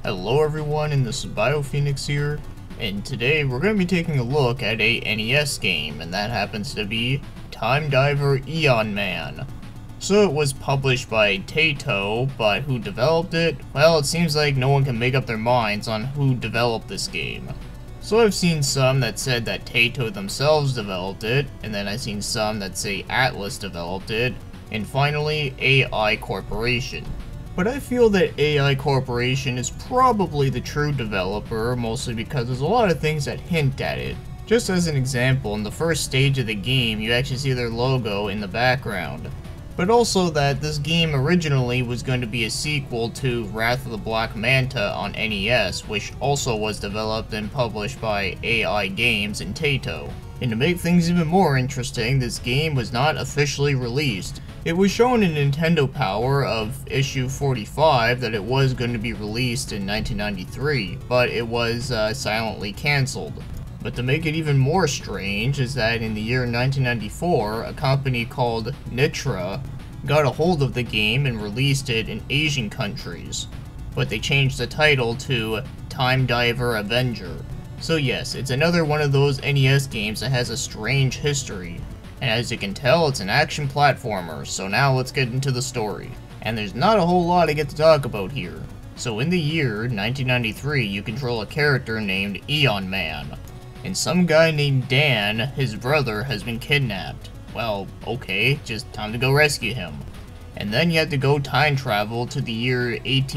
Hello everyone, and this is BioPhoenix here, and today we're going to be taking a look at a NES game, and that happens to be Time Diver Eon Man. So it was published by Taito, but who developed it? Well, it seems like no one can make up their minds on who developed this game. So I've seen some that said that Taito themselves developed it, and then I've seen some that say Atlus developed it, and finally AI Corporation. But I feel that AI Corporation is probably the true developer, mostly because there's a lot of things that hint at it. Just as an example, in the first stage of the game, you actually see their logo in the background. But also that this game originally was going to be a sequel to Wrath of the Black Manta on NES, which also was developed and published by AI Games and Taito. And to make things even more interesting, this game was not officially released. It was shown in Nintendo Power of issue 45 that it was going to be released in 1993, but it was silently cancelled. But to make it even more strange is that in the year 1994, a company called Nitra got a hold of the game and released it in Asian countries. But they changed the title to Time Diver Avenger. So yes, it's another one of those NES games that has a strange history. And as you can tell, it's an action platformer, so now let's get into the story. And there's not a whole lot I get to talk about here. So in the year 1993, you control a character named Eon Man. And some guy named Dan, his brother, has been kidnapped. Well, okay, just time to go rescue him. And then you have to go time travel to the year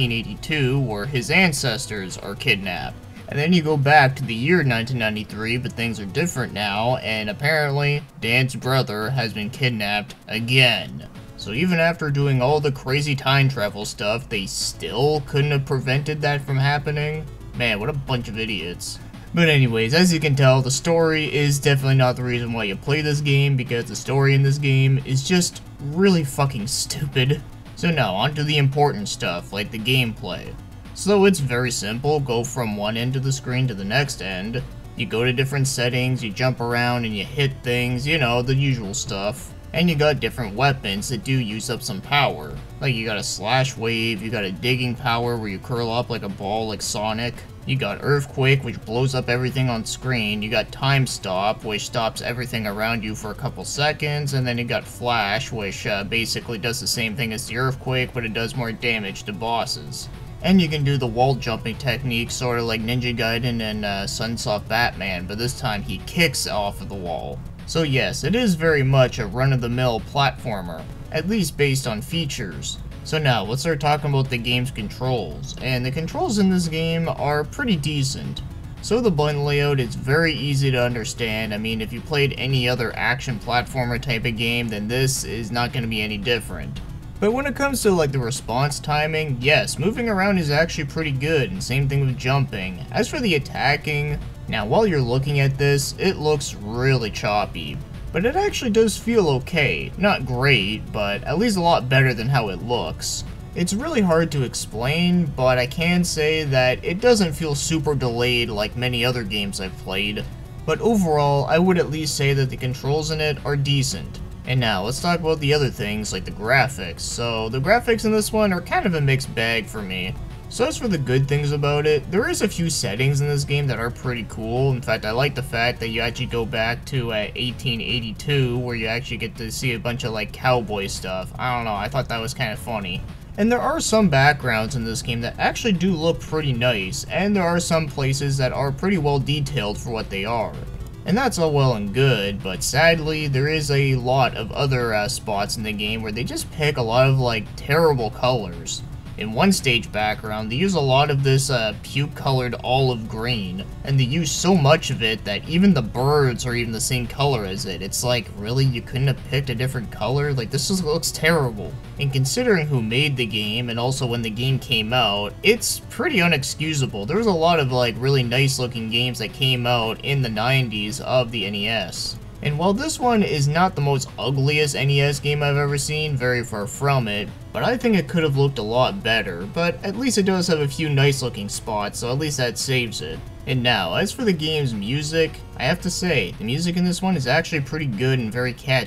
1882, where his ancestors are kidnapped. And then you go back to the year 1993, but things are different now, and apparently, Dan's brother has been kidnapped again. So even after doing all the crazy time travel stuff, they still couldn't have prevented that from happening? Man, what a bunch of idiots. But anyways, as you can tell, the story is definitely not the reason why you play this game, because the story in this game is just really fucking stupid. So now, onto the important stuff, like the gameplay. So it's very simple, go from one end of the screen to the next end. You go to different settings, you jump around and you hit things, you know, the usual stuff. And you got different weapons that do use up some power. Like you got a slash wave, you got a digging power where you curl up like a ball like Sonic. You got Earthquake, which blows up everything on screen. You got Time Stop, which stops everything around you for a couple seconds. And then you got Flash, which basically does the same thing as the Earthquake, but it does more damage to bosses. And you can do the wall jumping technique, sort of like Ninja Gaiden and Sunsoft Batman, but this time he kicks off of the wall. So yes, it is very much a run-of-the-mill platformer, at least based on features. So now, let's start talking about the game's controls, and the controls in this game are pretty decent. So the button layout is very easy to understand. I mean, if you played any other action platformer type of game, then this is not going to be any different. But when it comes to like the response timing, yes, moving around is actually pretty good, and same thing with jumping. As for the attacking, now while you're looking at this, it looks really choppy. But it actually does feel okay. Not great, but at least a lot better than how it looks. It's really hard to explain, but I can say that it doesn't feel super delayed like many other games I've played. But overall, I would at least say that the controls in it are decent. And now, let's talk about the other things, like the graphics. So, the graphics in this one are kind of a mixed bag for me. So as for the good things about it, there is a few settings in this game that are pretty cool. In fact, I like the fact that you actually go back to 1882, where you actually get to see a bunch of like cowboy stuff. I don't know, I thought that was kind of funny. And there are some backgrounds in this game that actually do look pretty nice, and there are some places that are pretty well detailed for what they are. And that's all well and good, but sadly, there is a lot of other spots in the game where they just pick a lot of like terrible colors. In one stage background, they use a lot of this puke-colored olive green, and they use so much of it that even the birds are even the same color as it. It's like, really? You couldn't have picked a different color? Like, this just looks terrible. And considering who made the game, and also when the game came out, it's pretty unexcusable. There was a lot of, like, really nice-looking games that came out in the 90s of the NES. And while this one is not the most ugliest NES game I've ever seen, very far from it, but I think it could have looked a lot better, but at least it does have a few nice looking spots, so at least that saves it. And now, as for the game's music, I have to say, the music in this one is actually pretty good and very catchy.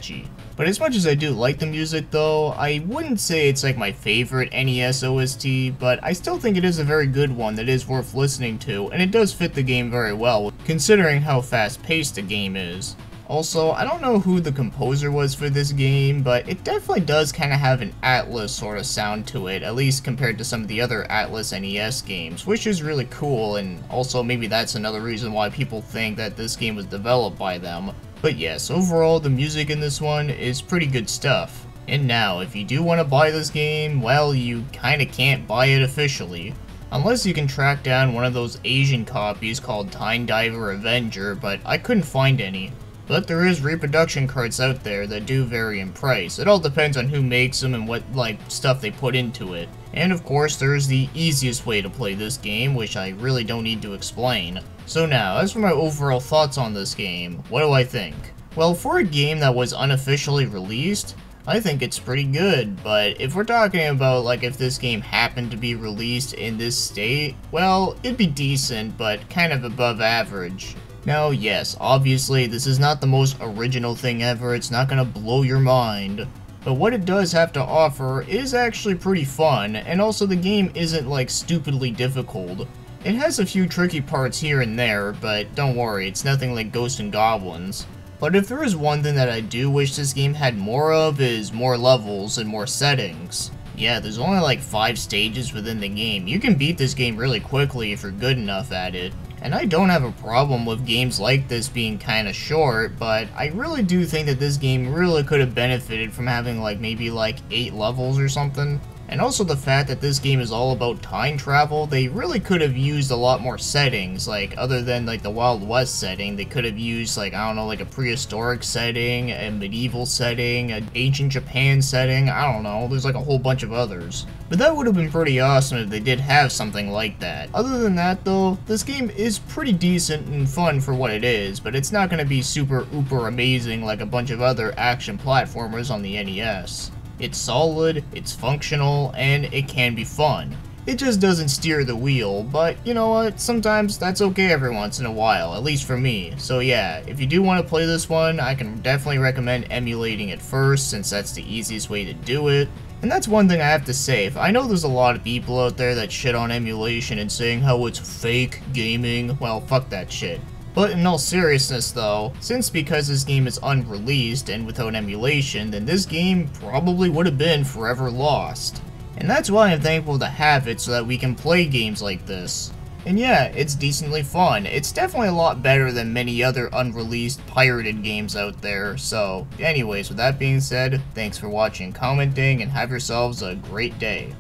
But as much as I do like the music though, I wouldn't say it's like my favorite NES OST, but I still think it is a very good one that is worth listening to, and it does fit the game very well, considering how fast-paced the game is. Also, I don't know who the composer was for this game, but it definitely does kind of have an Atlus sort of sound to it, at least compared to some of the other Atlus NES games, which is really cool, and also maybe that's another reason why people think that this game was developed by them. But yes, overall, the music in this one is pretty good stuff. And now, if you do want to buy this game, well, you kinda can't buy it officially. Unless you can track down one of those Asian copies called Time Diver Avenger, but I couldn't find any. But there is reproduction carts out there that do vary in price. It all depends on who makes them and what, stuff they put into it. And of course, there's the easiest way to play this game, which I really don't need to explain. So now, as for my overall thoughts on this game, what do I think? Well, for a game that was unofficially released, I think it's pretty good, but if we're talking about, if this game happened to be released in this state, well, it'd be decent, but kind of above average. Now, yes, obviously, this is not the most original thing ever, it's not gonna blow your mind, but what it does have to offer is actually pretty fun, and also the game isn't, stupidly difficult. It has a few tricky parts here and there, but don't worry, it's nothing like Ghosts and Goblins. But if there is one thing that I do wish this game had more of, is more levels and more settings. Yeah, there's only 5 stages within the game. You can beat this game really quickly if you're good enough at it. And I don't have a problem with games like this being kinda short, but I really do think that this game really could have benefited from having maybe 8 levels or something. And also the fact that this game is all about time travel, they really could have used a lot more settings, other than the Wild West setting, they could have used I don't know, a prehistoric setting, a medieval setting, an ancient Japan setting, I don't know, there's a whole bunch of others. But that would have been pretty awesome if they did have something like that. Other than that though, this game is pretty decent and fun for what it is, but it's not gonna be super uber amazing like a bunch of other action platformers on the NES. It's solid, it's functional, and it can be fun. It just doesn't steer the wheel, but you know what, sometimes that's okay every once in a while, at least for me. So yeah, if you do want to play this one, I can definitely recommend emulating it first, since that's the easiest way to do it. And that's one thing I have to say, I know there's a lot of people out there that shit on emulation and saying how it's fake gaming, well fuck that shit. But in all seriousness though, because this game is unreleased and without emulation, then this game probably would have been forever lost. And that's why I'm thankful to have it so that we can play games like this. And yeah, it's decently fun. It's definitely a lot better than many other unreleased pirated games out there. So anyways, with that being said, thanks for watching, commenting, and have yourselves a great day.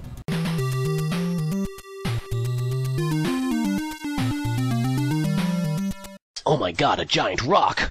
Oh my god, a giant rock!